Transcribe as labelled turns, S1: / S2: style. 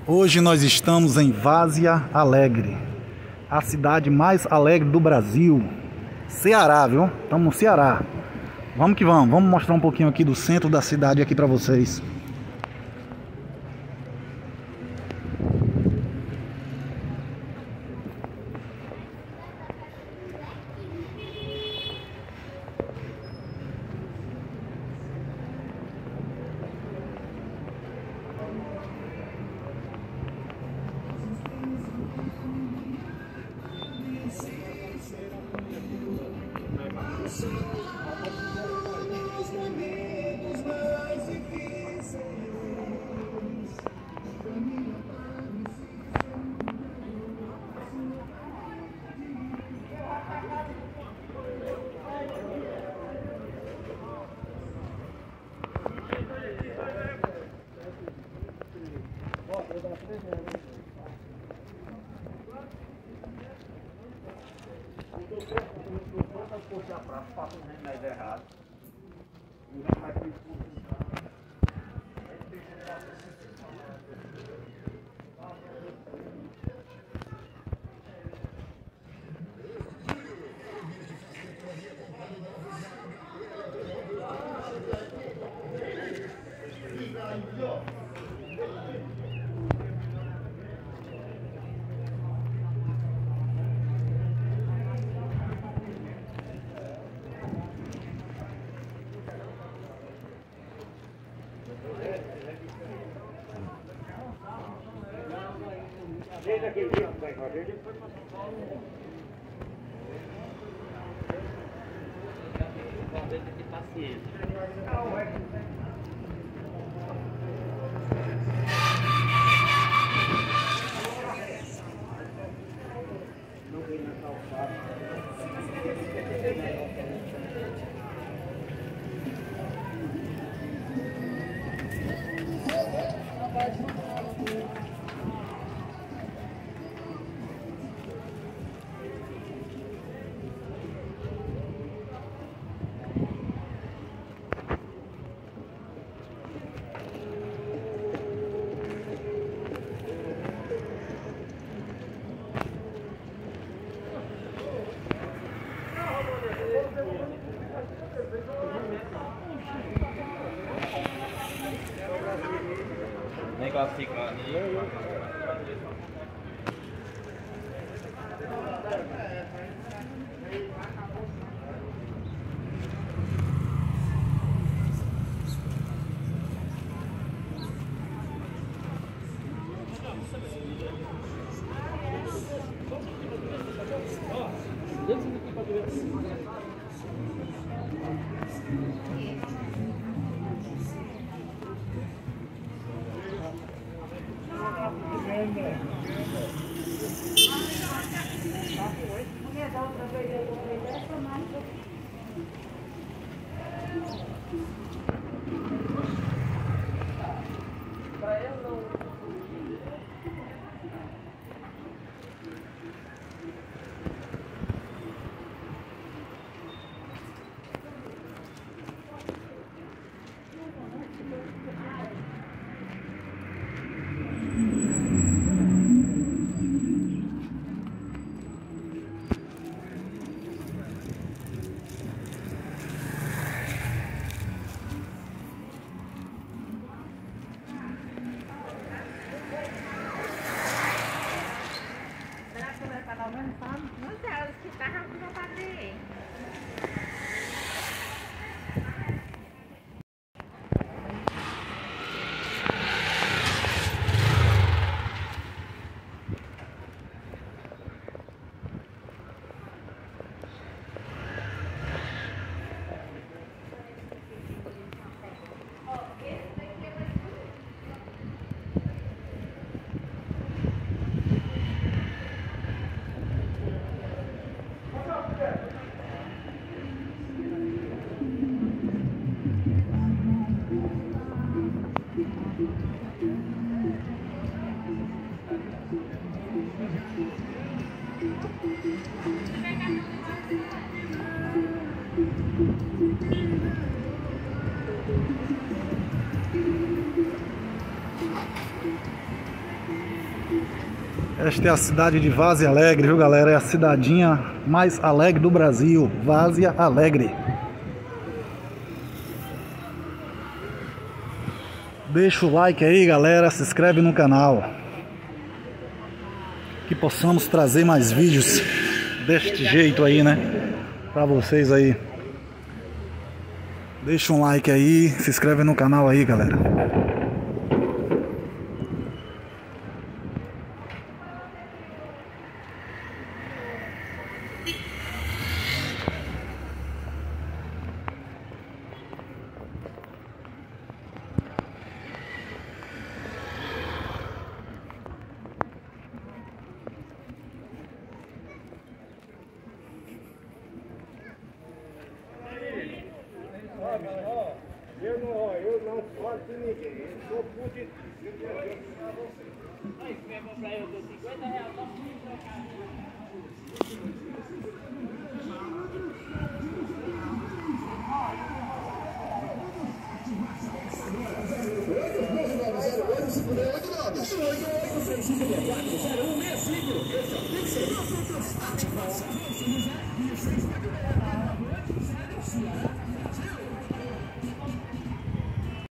S1: Hoje nós estamos em Várzea Alegre, a cidade mais alegre do Brasil. Ceará, viu? Estamos no Ceará. Vamos que vamos, vamos mostrar um pouquinho aqui do centro da cidade aqui para vocês.
S2: Desde aquele dia que vai fazer, ele foi para São Paulo. Tem que ter paciência. Nem classificar, nem...
S1: Esta é a cidade de Várzea Alegre, viu galera? É a cidadinha mais alegre do Brasil, Várzea Alegre. Deixa o like aí galera, se inscreve no canal. Que possamos trazer mais vídeos deste jeito aí, né? Pra vocês aí. Deixa um like aí, se inscreve no canal aí galera.
S2: Eu não falo de ninguém, eu sou fudido. Aí, se quer comprar eu dou R$50,
S3: Ativação.